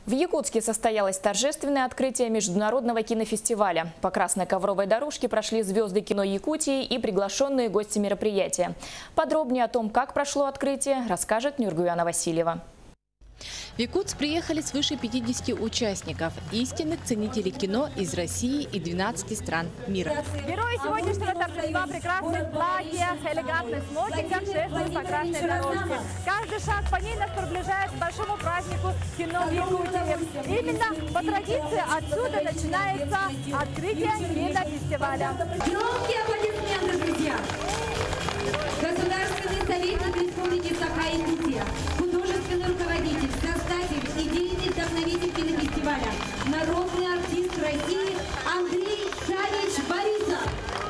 В Якутске состоялось торжественное открытие международного кинофестиваля. По красной ковровой дорожке прошли звезды кино Якутии и приглашенные гости мероприятия. Подробнее о том, как прошло открытие, расскажет Нургуяна Васильева. В Якутск приехали свыше 50 участников, истинных ценителей кино из России и 12 стран мира. Герои сегодняшнего торжества прекрасных платьях, элегантных смокингах шествуют по красной дорожке. Каждый шаг по ней нас приближает к большому празднику кино в Якутии. Именно по традиции отсюда начинается открытие кинофестиваля. Громкие аплодисменты, друзья! Государственный советник Республики Саха-Якутия, художественный руководитель, создатель, идейный вдохновитель кинофестиваля, народный артист России Андрей Савич Борисов.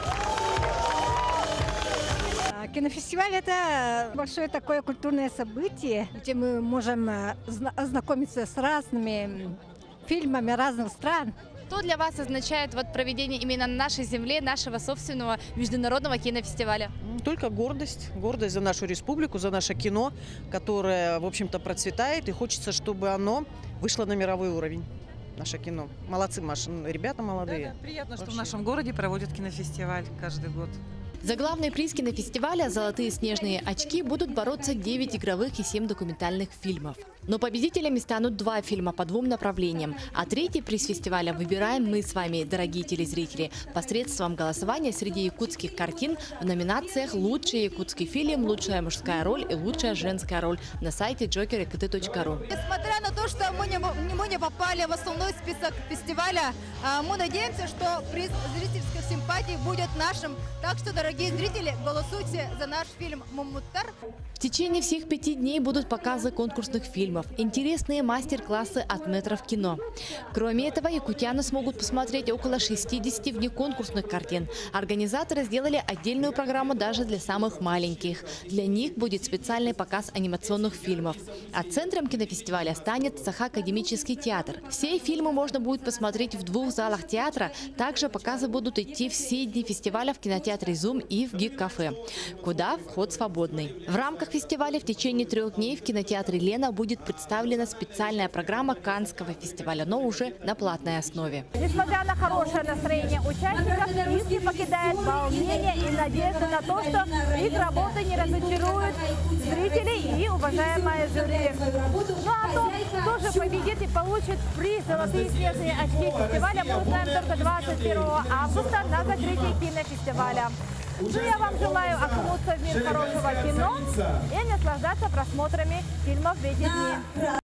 Кинофестиваль – это большое такое культурное событие, где мы можем ознакомиться с разными фильмами разных стран. Что для вас означает проведение именно на нашей земле, нашего собственного международного кинофестиваля? Только гордость. Гордость за нашу республику, за наше кино, которое, в общем-то, процветает. И хочется, чтобы оно вышло на мировой уровень. Наше кино. Молодцы, Маша. Ребята молодые. Да, приятно, что в нашем городе проводят кинофестиваль каждый год. За главный приз кинофестиваля «Золотые снежные очки» будут бороться 9 игровых и 7 документальных фильмов. Но победителями станут 2 фильма по 2 направлениям. А третий приз фестиваля выбираем мы с вами, дорогие телезрители, посредством голосования среди якутских картин в номинациях «Лучший якутский фильм», «Лучшая мужская роль» и «Лучшая женская роль» на сайте joker.kt.ru. Несмотря на то, что мы не попали в основной список фестиваля, мы надеемся, что приз зрительских симпатий будет нашим. Так что, дорогие зрители, голосуйте за наш фильм «Мумуттар». В течение всех 5 дней будут показы конкурсных фильмов, интересные мастер-классы от метров кино. Кроме этого, якутяне смогут посмотреть около 60 внеконкурсных картин. Организаторы сделали отдельную программу даже для самых маленьких. Для них будет специальный показ анимационных фильмов. А центром кинофестиваля станет Саха-академический театр. Все фильмы можно будет посмотреть в 2 залах театра. Также показы будут идти все дни фестиваля в кинотеатре «Зум» и в ГИК-кафе, куда вход свободный. В рамках фестиваля в течение 3 дней в кинотеатре «Лена» будет представлена специальная программа Каннского фестиваля, но уже на платной основе. Несмотря на хорошее настроение участников, их не покидает волнение и надежда на то, что их работа не разочарует зрителей и уважаемое жюри. Ну а то, кто же победит и получит приз «Золотые снежные очки» фестиваля, мы узнаем только 21 августа на закрытии кинофестиваля. Ну, я вам желаю окунуться в мир хорошего кино и наслаждаться просмотрами фильмов в эти дни.